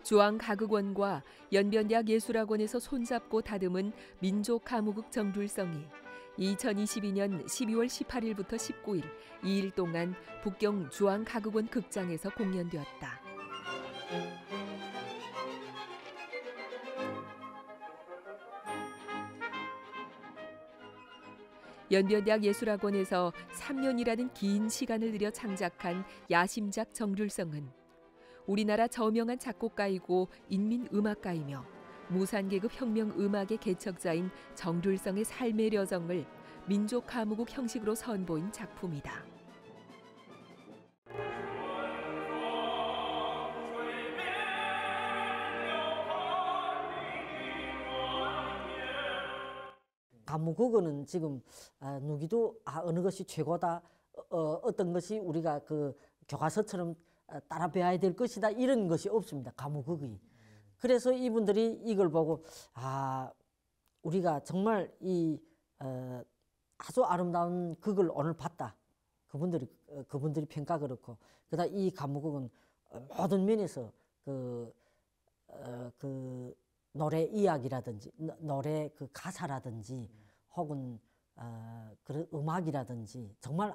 중앙가극원과 연변대학 예술학원에서 손잡고 다듬은 민족가무국 정둘성이 2022년 12월 18일부터 19일 2일 동안 북경 중앙가극원 극장에서 공연되었다. 연변대학 예술학원에서 3년이라는 긴 시간을 들여 창작한 야심작 정둘성은 우리나라 저명한 작곡가이고 인민음악가이며 무산계급 혁명음악의 개척자인 정둘성의 삶의 여정을 민족가무국 형식으로 선보인 작품이다. 가무국어는 지금 누구도 어느 것이 최고다, 어떤 것이 우리가 그 교과서처럼 따라 배워야 될 것이다, 이런 것이 없습니다. 가무국이. 그래서 이분들이 이걸 보고 우리가 정말 이 아주 아름다운 극을 오늘 봤다. 그분들이 평가 그렇고, 그다음 이 가무국은 모든 면에서 그 노래 이야기라든지 노래 그 가사라든지 혹은 그런 음악이라든지 정말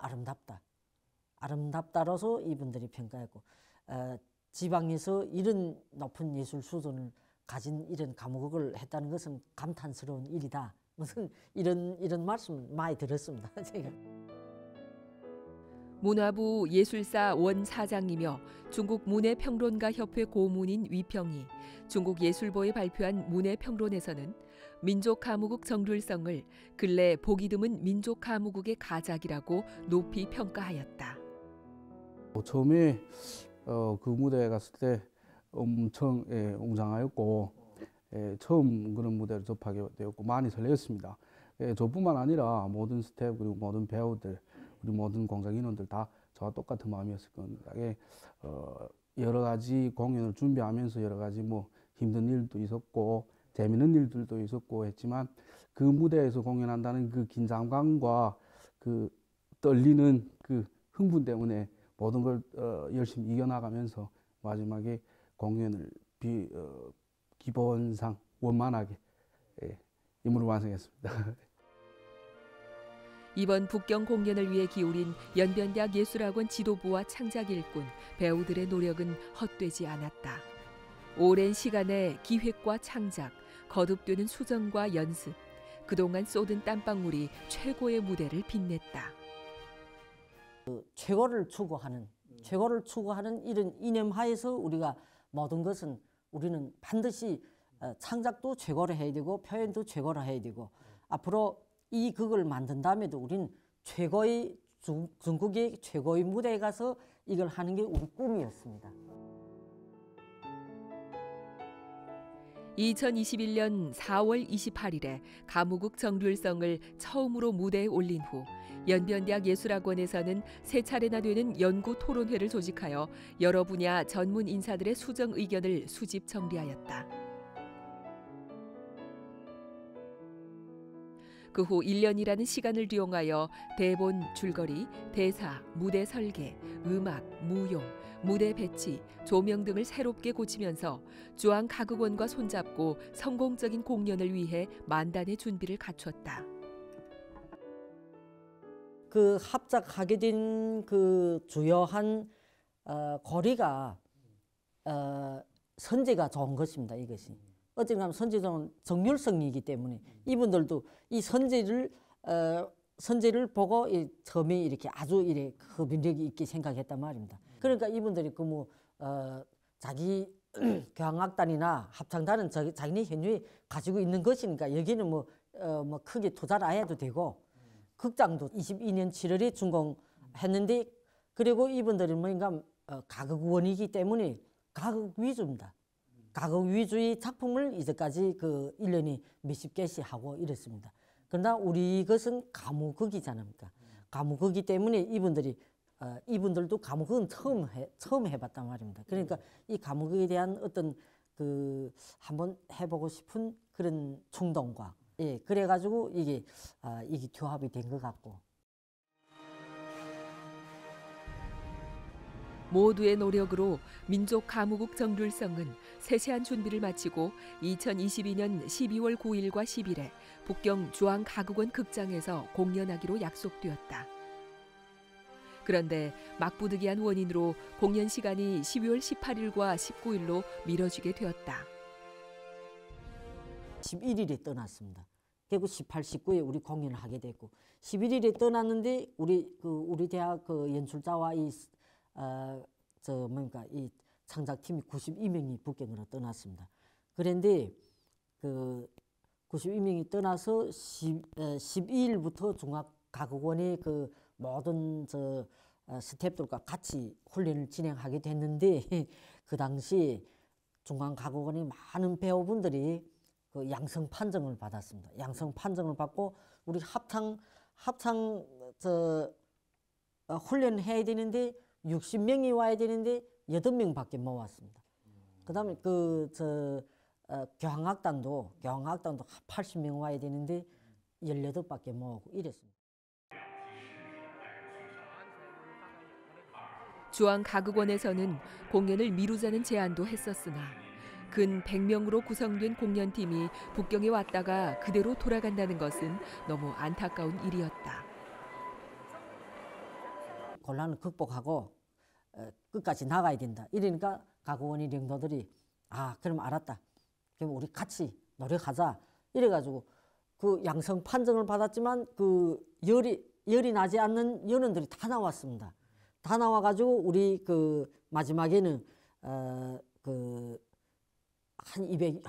아름답다로서 이분들이 평가했고, 지방에서 이런 높은 예술 수준을 가진 이런 가무국을 했다는 것은 감탄스러운 일이다. 무슨 이런 말씀을 많이 들었습니다. 제가. 문화부 예술사 원사장이며 중국 문해평론가협회 고문인 위평이 중국 예술보에 발표한 문해평론에서는 민족가무국 정둘성을 근래 보기 드문 민족가무국의 가작이라고 높이 평가하였다. 처음에 그 무대에 갔을 때 엄청 웅장하였고, 처음 그런 무대를 접하게 되었고 많이 설레었습니다. 저뿐만 아니라 모든 스태프 그리고 모든 배우들, 우리 모든 공장 인원들 다 저와 똑같은 마음이었을 겁니다. 여러 가지 공연을 준비하면서 여러 가지 힘든 일도 있었고 재미있는 일들도 있었고 했지만, 그 무대에서 공연한다는 그 긴장감과 그 떨리는 그 흥분 때문에 모든 걸 열심히 이겨나가면서 마지막에 공연을 기본상 원만하게 임무를 완성했습니다. 이번 북경 공연을 위해 기울인 연변대학 예술학원 지도부와 창작 일꾼, 배우들의 노력은 헛되지 않았다. 오랜 시간의 기획과 창작, 거듭되는 수정과 연습, 그동안 쏟은 땀방울이 최고의 무대를 빛냈다. 최고를 추구하는 이런 이념하에서 우리가 모든 것은 우리는 반드시 창작도 최고로 해야 되고 표현도 최고로 해야 되고, 앞으로 이 극을 만든 다음에도 우리는 중국의 최고의 무대에 가서 이걸 하는 게 우리 꿈이었습니다. 2021년 4월 28일에 가무국 정둘성을 처음으로 무대에 올린 후 연변대학 예술학원에서는 세 차례나 되는 연구 토론회를 조직하여 여러 분야 전문 인사들의 수정 의견을 수집 정리하였다. 그 후 1년이라는 시간을 뒤용하여 대본 줄거리, 대사, 무대 설계, 음악, 무용, 무대 배치, 조명 등을 새롭게 고치면서 중앙가극원과 손잡고 성공적인 공연을 위해 만단의 준비를 갖췄다. 그 합작하게 된 그 주요한 고리가 선제가 좋은 것입니다. 이것이 어쨌든 선제는 정률성이기 때문에 이분들도 이 선제를 보고 처음에 이렇게 아주 흡인력이 있게 생각했단 말입니다. 그러니까 이분들이 자기 교향악단이나 합창단은 자기네 현주에 가지고 있는 것이니까 여기는 크게 투자를 안 해도 되고, 극장도 22년 7월에 준공했는데, 그리고 이분들은 가극원이기 때문에 가극 위주입니다. 가극 위주의 작품을 이제까지 1년에 몇십 개씩 하고 이랬습니다. 그러나 우리 것은 가무극이잖아요. 가무극이기 때문에 이분들도 가무극은 처음 해봤단 말입니다. 그러니까 이 가무극에 대한 어떤 한번 해보고 싶은 그런 충동과, 그래가지고 이게 교합이 된 것 같고. 모두의 노력으로 민족 가무국 정률성은 세세한 준비를 마치고 2022년 12월 9일과 10일에 북경 주한가국원 극장에서 공연하기로 약속되었다. 그런데 막부득이한 원인으로 공연 시간이 12월 18일과 19일로 미뤄지게 되었다. 11일에 떠났습니다. 결국 18, 19에 우리 공연을 하게 됐고 11일에 떠났는데 우리 대학 그 연출자와 이 창작팀이 92명이 북경으로 떠났습니다. 그런데 그 92명이 떠나서 12일부터 중앙가국원의 그 모든 스태프들과 같이 훈련을 진행하게 됐는데 그 당시 중앙가국원의 많은 배우분들이 그 양성 판정을 받았습니다. 양성 판정을 받고 우리 합창 훈련해야 되는데 60명이 와야 되는데 8명밖에 못 왔습니다. 그다음에 교향악단도 80명 와야 되는데 18밖에 못 오고 이랬습니다. 주한가국원에서는 공연을 미루자는 제안도 했었으나 근 100명으로 구성된 공연팀이 북경에 왔다가 그대로 돌아간다는 것은 너무 안타까운 일이었다. 곤란을 극복하고 끝까지 나가야 된다. 이러니까 가국원의 령도들이 그럼 알았다. 그럼 우리 같이 노력하자. 이래가지고 그 양성 판정을 받았지만 그 열이 나지 않는 연원들이 다 나왔습니다. 다 나와가지고 우리 그 마지막에는 한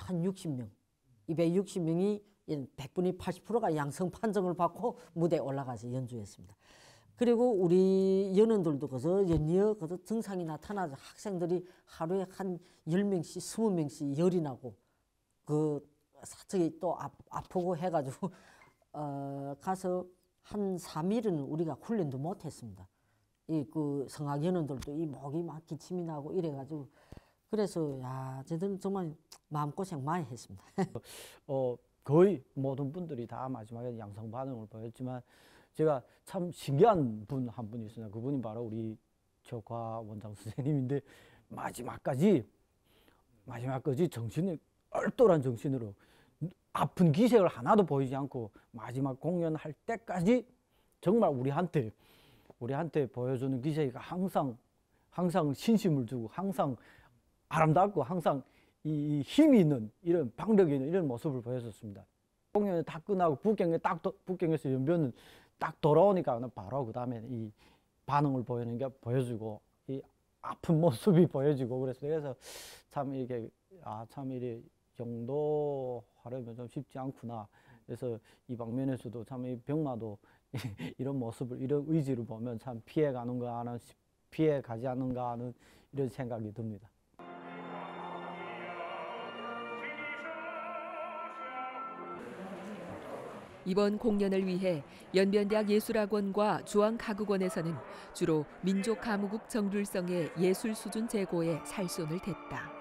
260명이 100분의 80%가 양성 판정을 받고 무대에 올라가서 연주했습니다. 그리고 우리 연원들도 그래서 연이어 그래서 증상이 나타나서 학생들이 하루에 한 10명씩 20명씩 열이 나고 그 사측이 또 아프고 해가지고 가서 한 3일은 우리가 훈련도 못했습니다. 그 성악 연원들도 이 목이 막 기침이 나고 이래가지고 그래서 저들은 정말 마음고생 많이 했습니다. 거의 모든 분들이 다 마지막에 양성 반응을 보였지만 제가 참 신기한 분 한 분이 있습니다. 그분이 바로 우리 조과 원장 선생님인데 마지막까지 정신이 얼똘한 정신으로 아픈 기색을 하나도 보이지 않고 마지막 공연할 때까지 정말 우리한테 보여주는 기색이 항상 신심을 주고 항상 아름답고 항상 이 힘이 있는 이런 박력이 있는 이런 모습을 보여줬습니다. 공연이 다 끝나고 북경에서 연변은 딱 돌아오니까 바로 그 다음에 이 반응을 보여주고 이 아픈 모습이 보여지고 그래서 참 이렇게 참 이렇게 영도하려면 좀 쉽지 않구나. 그래서 이 방면에서도 참 이 병마도 이런 모습을 이런 의지를 보면 참 피해가지 않는가 하는 이런 생각이 듭니다. 이번 공연을 위해 연변대학 예술학원과 주한가국원에서는 주로 민족가무국 정률성의 예술 수준 제고에 살손을 댔다.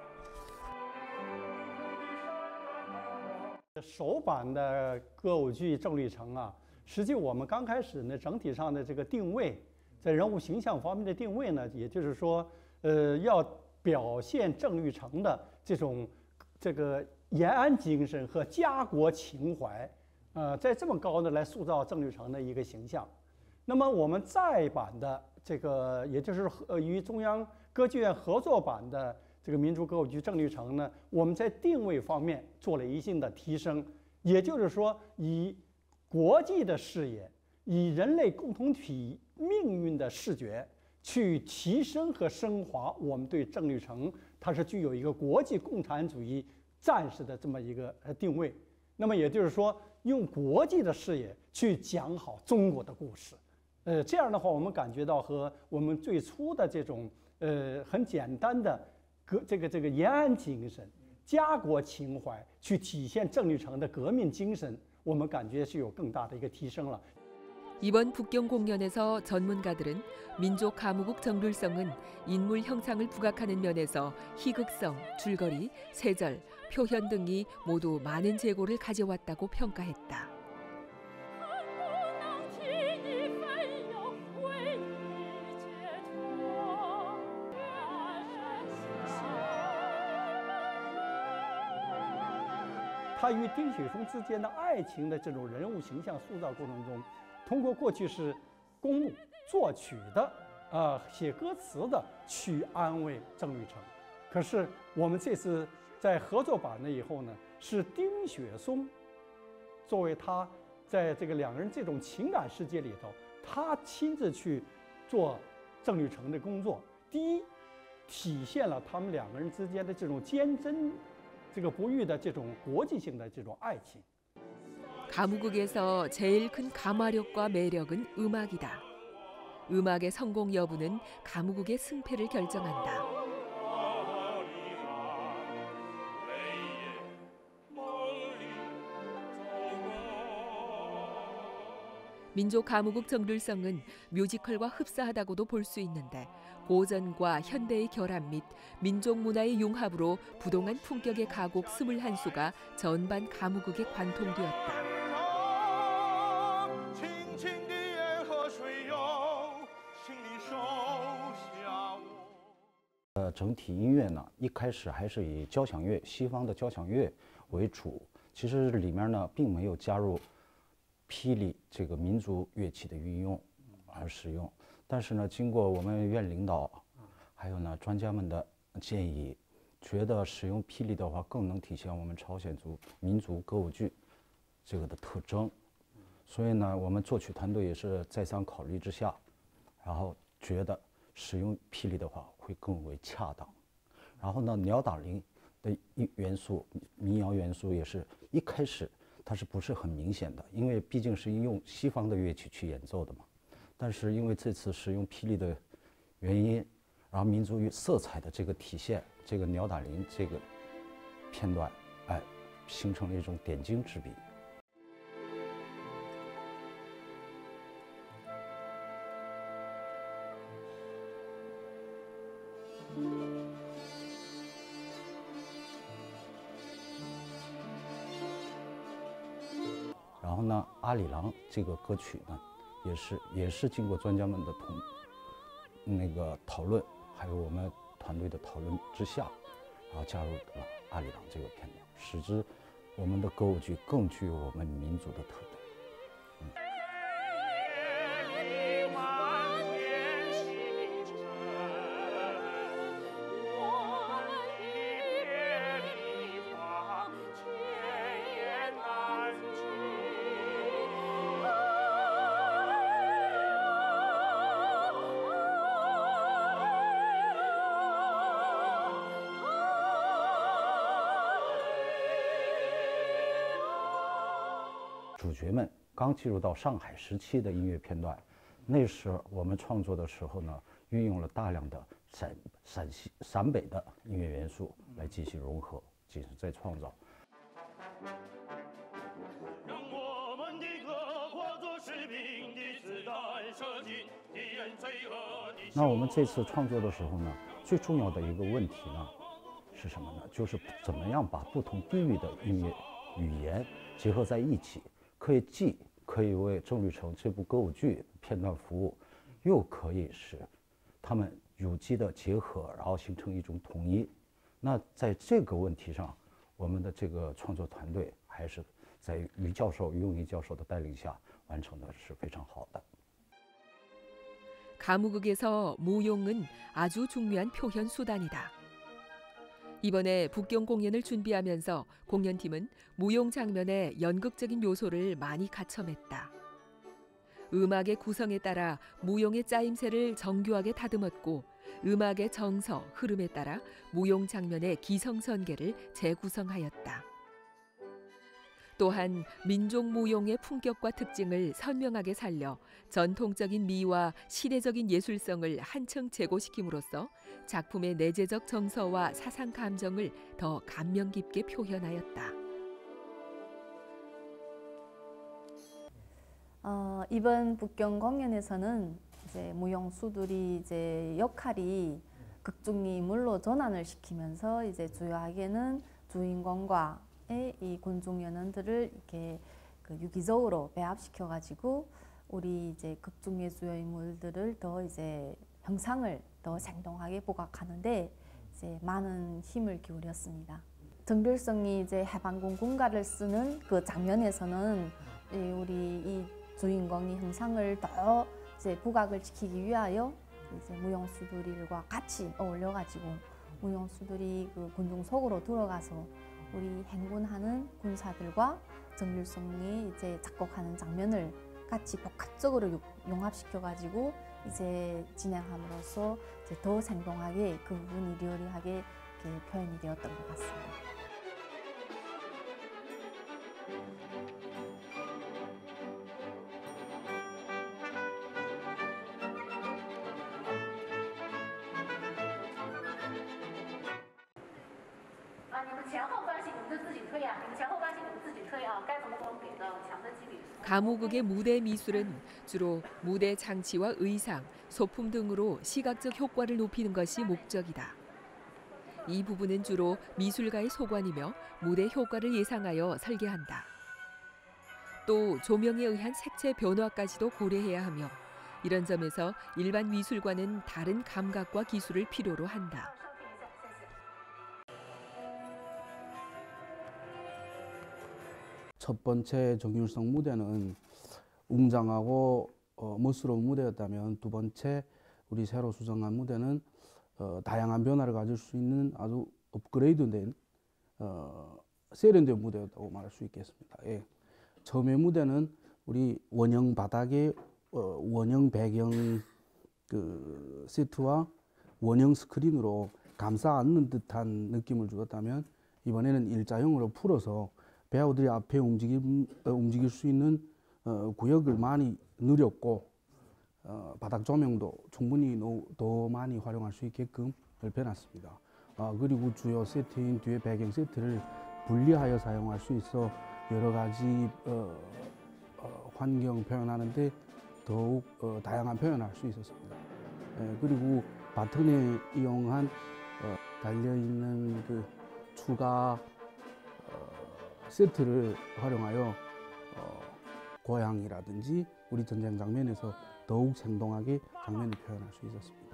首版的歌舞剧《郑律成》实际我们刚开始呢，整体上的这个定位，在人物形象方面的定位呢，也就是说，要表现郑律成的这个延安精神和家国情怀，在这么高的来塑造郑律成的一个形象。那么我们再版的这个，也就是与中央歌剧院合作版的这个民族歌舞剧《郑律成》呢，我们在定位方面做了一定的提升，也就是说，以国际的视野，以人类共同体命运的视觉，去提升和升华我们对郑律成它是具有一个国际共产主义战士的这么一个定位。那么也就是说，用国际的视野去讲好中国的故事。这样的话，我们感觉到和我们最初的这种很简单的这个延安精神、家国情怀，去体现郑律成的革命精神，我们感觉是有更大的一个提升了。 이번 북경 공연에서 전문가들은 민족 가무국 정률성은 인물 형상을 부각하는 면에서 희극성, 줄거리, 세절, 표현 등이 모두 많은 재고를 가져왔다고 평가했다. 他与丁雪松之间的爱情的这种人物形象塑造过程中，通过过去是公墓作曲的，写歌词的去安慰郑律成。可是我们这次在合作版了以后呢，是丁雪松作为他在这个两个人这种情感世界里头，他亲自去做郑律成的工作。第一，体现了他们两个人之间的这种坚贞、这个不渝的这种国际性的这种爱情。 가무국에서 제일 큰 가마력과 매력은 음악이다. 음악의 성공 여부는 가무국의 승패를 결정한다. 민족 가무국 정들성은 뮤지컬과 흡사하다고도 볼 수 있는데 고전과 현대의 결합 및 민족 문화의 융합으로 부동한 품격의 가곡 21수가 전반 가무국에 관통되었다. 整体音乐呢，一开始还是以交响乐、西方的交响乐为主。其实里面呢，并没有加入霹雳这个民族乐器的运用而使用。但是呢，经过我们院领导，还有呢专家们的建议，觉得使用霹雳的话，更能体现我们朝鲜族民族歌舞剧这个的特征。所以呢，我们作曲团队也是再三考虑之下，然后觉得使用霹雳的话会更为恰当。然后呢，鸟打铃的元素、民谣元素也是一开始它是不是很明显的，因为毕竟是用西方的乐器去演奏的嘛。但是因为这次使用霹雳的原因，然后民族与色彩的这个体现，这个鸟打铃这个片段，哎，形成了一种点睛之笔。 然后呢，阿里郎这个歌曲呢，也是经过专家们的讨论，还有我们团队的讨论之下，然后加入了阿里郎这个片段，使之我们的歌舞剧更具有我们民族的特点。 主角们刚进入到上海时期的音乐片段，那时候我们创作的时候呢，运用了大量的陕北的音乐元素来进行融合，进行再创造。那我们这次创作的时候呢，最重要的一个问题呢，是什么呢？就是怎么样把不同地域的音乐语言结合在一起。 既可以为郑律成这部歌舞剧片段服务，又可以使他们有机的结合，然后形成一种统一。那在这个问题上，我们的这个创作团队还是在于用于教授的带领下完成的是非常好的。 가무국에서 무용은 아주 중요한 표현 수단이다. 이번에 북경 공연을 준비하면서 공연팀은 무용 장면에 연극적인 요소를 많이 갖춰맸다. 음악의 구성에 따라 무용의 짜임새를 정교하게 다듬었고 음악의 정서, 흐름에 따라 무용 장면의 기성전개를 재구성하였다. 또한 민족 무용의 품격과 특징을 선명하게 살려 전통적인 미와 시대적인 예술성을 한층 제고시킴으로써 작품의 내재적 정서와 사상 감정을 더 감명 깊게 표현하였다. 이번 북경 공연에서는 이제 무용수들이 이제 역할이 극중의 인물로 전환을 시키면서 이제 주요하게는 주인공과 이 곤중 연원들을 이렇게 유기적으로 배합시켜 가지고 우리 이제 극중의 주요 인물들을 더 이제 형상을 더 생동하게 부각하는데 이제 많은 힘을 기울였습니다. 정길성이 이제 해방군 군가를 쓰는 그 장면에서는 우리 이 주인공이 형상을 더 이제 부각을 시키기 위하여 이제 무용수들과 같이 어울려가지고 무용수들이 그 군중 속으로 들어가서 우리 행군하는 군사들과 정길성이 이제 작곡하는 장면을 같이 복합적으로 융합시켜가지고 이제 진행함으로써 이제 더 생동하게 그 부분이 리얼리하게 이렇게 표현이 되었던 것 같습니다. 가무국의 무대 미술은 주로 무대 장치와 의상, 소품 등으로 시각적 효과를 높이는 것이 목적이다. 이 부분은 주로 미술가의 소관이며 무대 효과를 예상하여 설계한다. 또 조명에 의한 색채 변화까지도 고려해야 하며 이런 점에서 일반 미술과는 다른 감각과 기술을 필요로 한다. 첫 번째 정율성 무대는 웅장하고 멋스러운 무대였다면 두 번째 우리 새로 수정한 무대는 다양한 변화를 가질 수 있는 아주 업그레이드된 세련된 무대였다고 말할 수 있겠습니다. 예. 처음에 무대는 우리 원형 바닥에 원형 배경 그 세트와 원형 스크린으로 감싸 안는 듯한 느낌을 주었다면 이번에는 일자형으로 풀어서 배우들이 앞에 움직일 수 있는 구역을 많이 늘렸고 바닥 조명도 충분히 더 많이 활용할 수 있게끔 넓혀놨습니다. 그리고 주요 세트인 뒤에 배경 세트를 분리하여 사용할 수 있어 여러 가지 환경 표현하는데 더욱 다양한 표현을 할 수 있었습니다. 그리고 바튼에 이용한 달려있는 그 추가 세트를 활용하여 고향이라든지 우리 전쟁 장면에서 더욱 생동하게 장면을 표현할 수 있었습니다.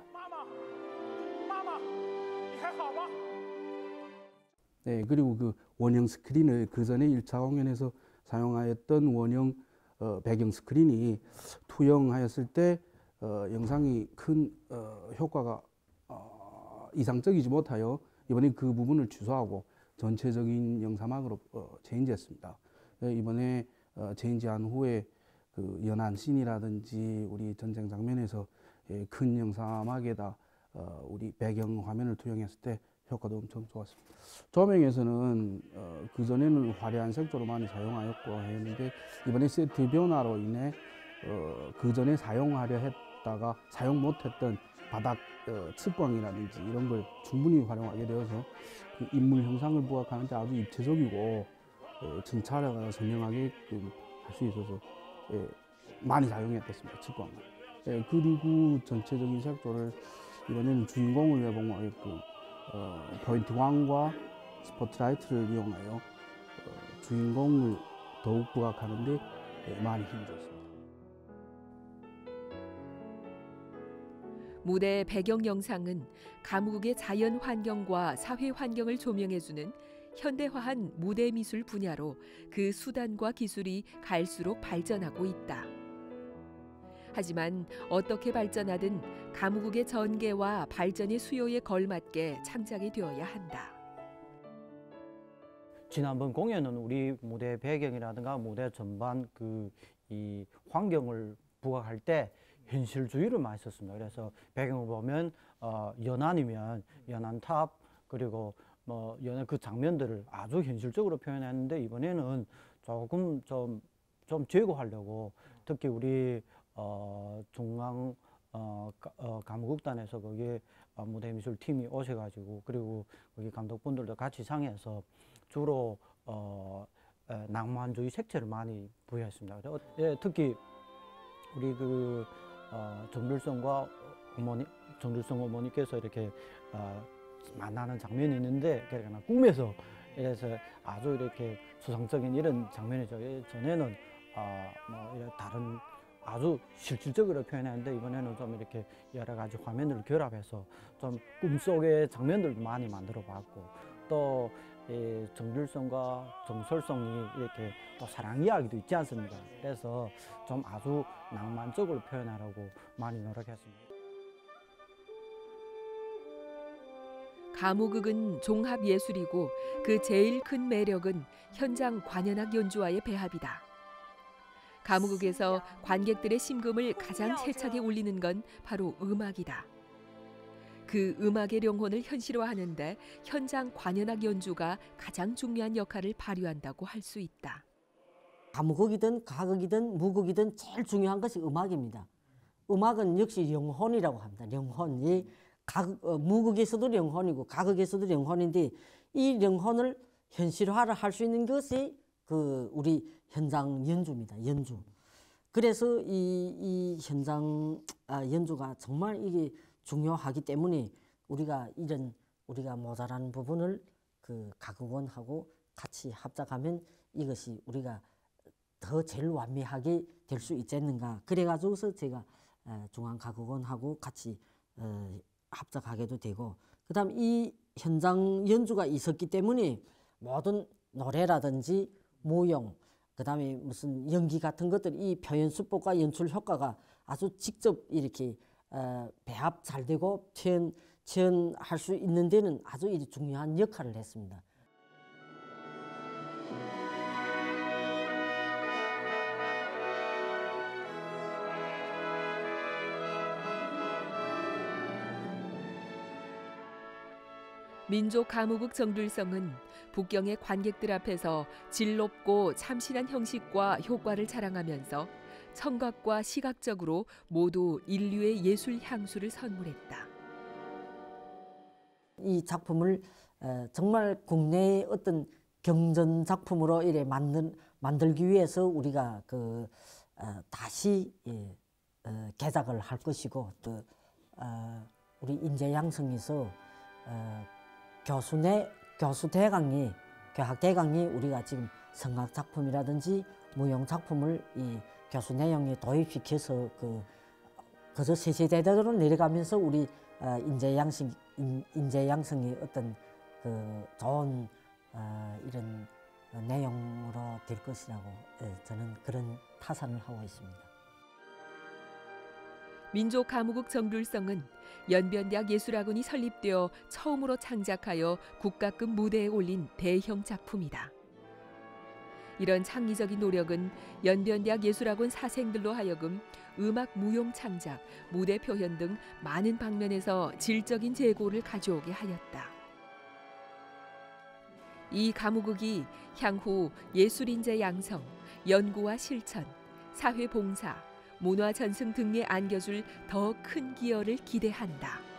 네, 그리고 그 원형 스크린을 그 전에 1차 공연에서 사용하였던 원형 배경 스크린이 투영하였을 때 영상이 큰 효과가 이상적이지 못하여 이번에 그 부분을 취소하고 전체적인 영상막으로 체인지했습니다. 이번에 체인지한 후에 그 연안 씬이라든지 우리 전쟁 장면에서 큰 영상막에다 우리 배경 화면을 투영했을 때 효과도 엄청 좋았습니다. 조명에서는 그 전에는 화려한 색조로 많이 사용하였고 했는데 이번에 세트 변화로 인해 그 전에 사용하려 했다가 사용 못했던 바닥 측광이라든지 이런 걸 충분히 활용하게 되어서 그 인물 형상을 부각하는 데 아주 입체적이고 정찰을 선명하게끔 할 수 있어서 많이 사용했습니다. 측광을. 그리고 전체적인 색조를 이번에는 주인공을 회복하게끔 포인트 광과 스포트라이트를 이용하여 주인공을 더욱 부각하는 데 많이 힘을 줬습니다. 무대 배경 영상은 가무국의 자연 환경과 사회 환경을 조명해주는 현대화한 무대 미술 분야로 그 수단과 기술이 갈수록 발전하고 있다. 하지만 어떻게 발전하든 가무국의 전개와 발전의 수요에 걸맞게 창작이 되어야 한다. 지난번 공연은 우리 무대 배경이라든가 무대 전반 이 환경을 부각할 때 현실주의를 많이 썼습니다. 그래서 배경을 보면 연안이면 연안탑 그리고 뭐 연안 그 장면들을 아주 현실적으로 표현했는데 이번에는 조금 좀 제고하려고 특히 우리 중앙 가무국단에서 거기에 무대미술 팀이 오셔가지고 그리고 거기 감독분들도 같이 상의해서 주로 낭만주의 색채를 많이 부여했습니다. 특히 우리 정길성과 정길성 어머니께서 이렇게 만나는 장면이 있는데 그러니까 꿈에서 이래서 아주 이렇게 수상적인 이런 장면이죠. 전에는 뭐 이런 다른 아주 실질적으로 표현했는데 이번에는 좀 이렇게 여러 가지 화면을 결합해서 좀 꿈속의 장면들도 많이 만들어 봤고 또 정글성과 정설성이 이렇게 또 사랑 이야기도 있지 않습니까? 그래서 좀 아주 낭만적으로 표현하려고 많이 노력했습니다. 가무극은 종합 예술이고 그 제일 큰 매력은 현장 관현악 연주와의 배합이다. 가무극에서 관객들의 심금을 가장 세차게 울리는 건 바로 음악이다. 그 음악의 영혼을 현실화하는데 현장 관현악 연주가 가장 중요한 역할을 발휘한다고 할 수 있다. 가무극이든 가극이든 무극이든 제일 중요한 것이 음악입니다. 음악은 역시 영혼이라고 합니다. 영혼이 무극에서도 영혼이고 가극에서도 영혼인데 이 영혼을 현실화를 할 수 있는 것이 우리 현장 연주입니다. 연주. 그래서 이 현장 연주가 정말 이게 중요하기 때문에 우리가 모자라는 부분을 가극원하고 같이 합작하면 이것이 우리가 더 제일 완美하게 될 수 있지 않는가. 그래가지고서 제가 중앙가극원하고 같이 합작하게도 되고, 그다음 이 현장 연주가 있었기 때문에 모든 노래라든지 무용, 그다음에 무슨 연기 같은 것들, 이 표현 수법과 연출 효과가 아주 직접 이렇게 배합 잘 되고 표현할 수 있는 데는 아주 중요한 역할을 했습니다. 민족 가무국 정들성은 북경의 관객들 앞에서 질 높고 참신한 형식과 효과를 자랑하면서 청각과 시각적으로 모두 인류의 예술 향수를 선물했다. 이 작품을 정말 국내의 어떤 경전 작품으로 이래 만들기 위해서 우리가 다시 개작을 할 것이고, 또 우리 인재양성에서 교학 대강이 우리가 지금 성악 작품이라든지 무용 작품을 이 교수 내용에 도입시켜서 그저 세세대대로 내려가면서 우리 인재 양성의 어떤 좋은 이런 내용으로 될 것이라고 저는 그런 타산을 하고 있습니다. 민족 가무국 정들성은 연변대학 예술학원이 설립되어 처음으로 창작하여 국가급 무대에 올린 대형 작품이다. 이런 창의적인 노력은 연변대학 예술학원 사생들로 하여금 음악 무용 창작, 무대 표현 등 많은 방면에서 질적인 재고를 가져오게 하였다. 이 가무국이 향후 예술인재 양성, 연구와 실천, 사회 봉사, 문화 전승 등에 안겨줄 더 큰 기여를 기대한다.